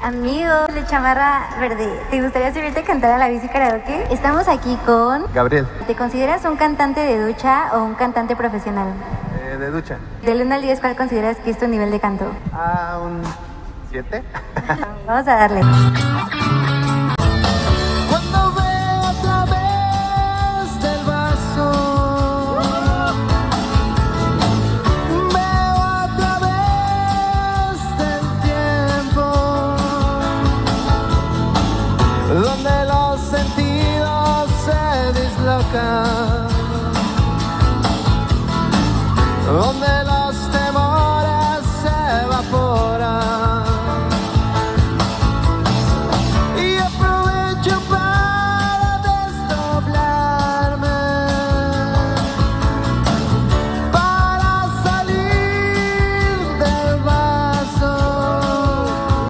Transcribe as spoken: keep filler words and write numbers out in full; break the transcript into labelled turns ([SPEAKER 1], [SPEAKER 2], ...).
[SPEAKER 1] Amigo de chamarra verde, ¿te gustaría subirte a cantar a la bici karaoke? Estamos aquí con...
[SPEAKER 2] Gabriel.
[SPEAKER 1] ¿Te consideras un cantante de ducha o un cantante profesional?
[SPEAKER 2] Eh, de ducha.
[SPEAKER 1] Del uno al diez, ¿cuál consideras que es tu nivel de canto?
[SPEAKER 2] Ah, un siete.
[SPEAKER 1] Vamos a darle.
[SPEAKER 3] Cuando veo a través del vaso, veo a través del tiempo, donde los sentidos se dislocan.